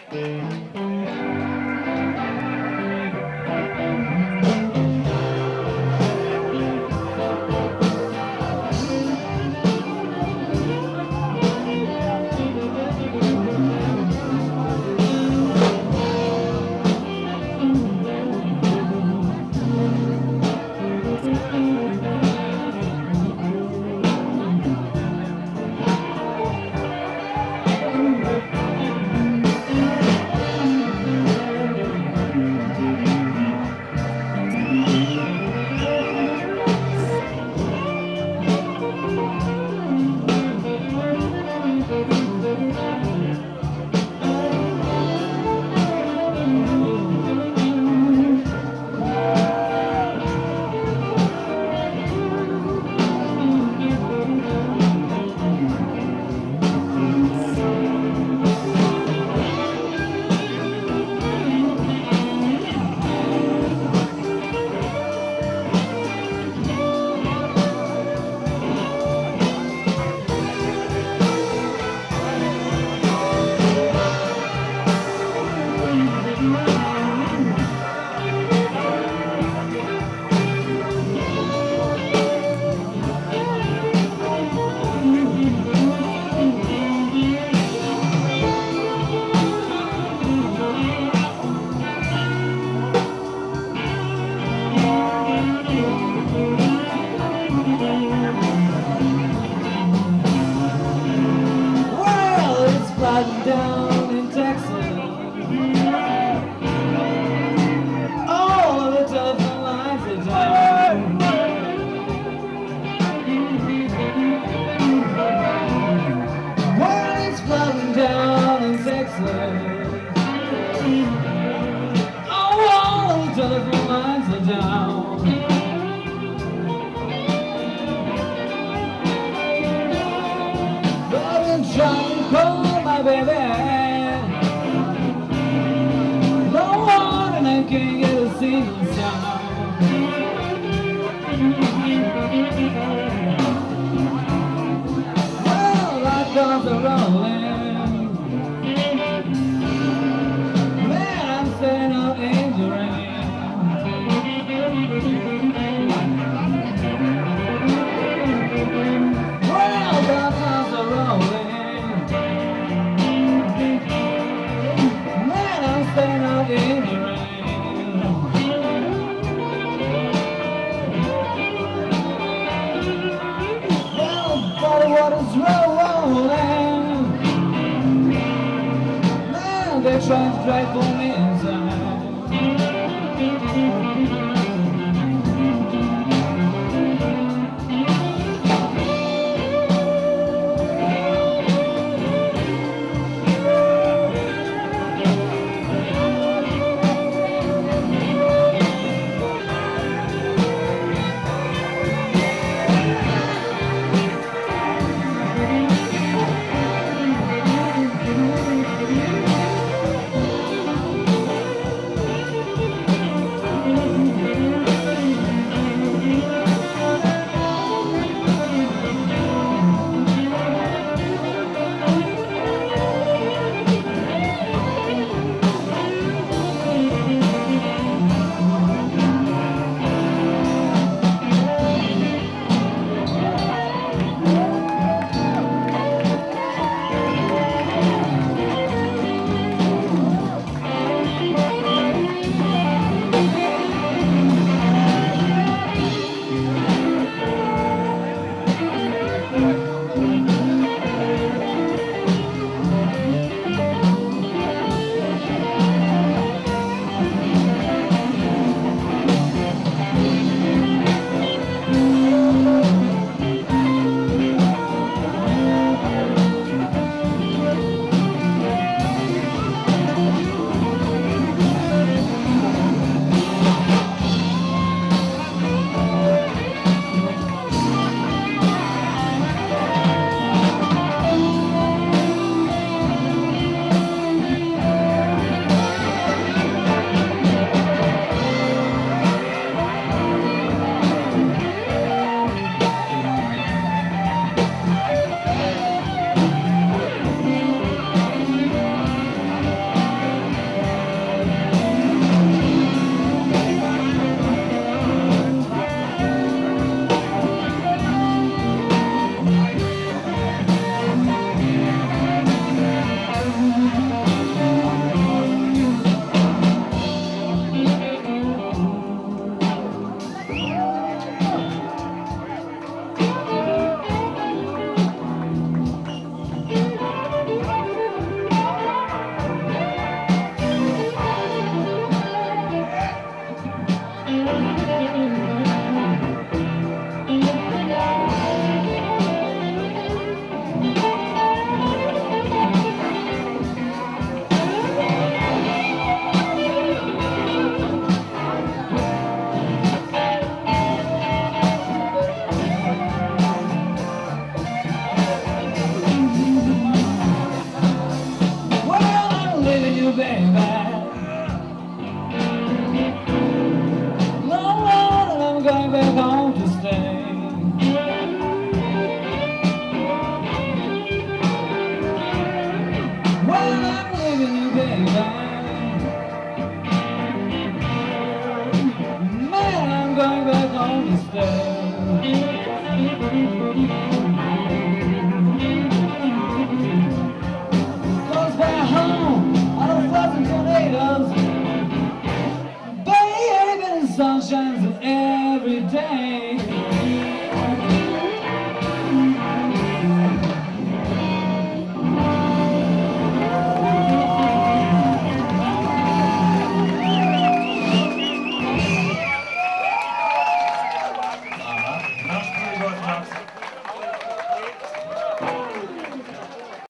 Down in Texas, all of the telephone lines are down. Well, it's flooding down in Texas, oh, all of the telephone lines are down. But I've been trying to call my baby, can't get a single sound. Well, life comes a rolling, man, I'm staying up angel rain. Well, life comes a rolling, man, I'm staying up angel rain. Water's rolling, man, they're trying to drag for me inside. you, baby. No, I'm going back home to stay. Well, I'm leaving you, baby. Man, I'm going back home to stay.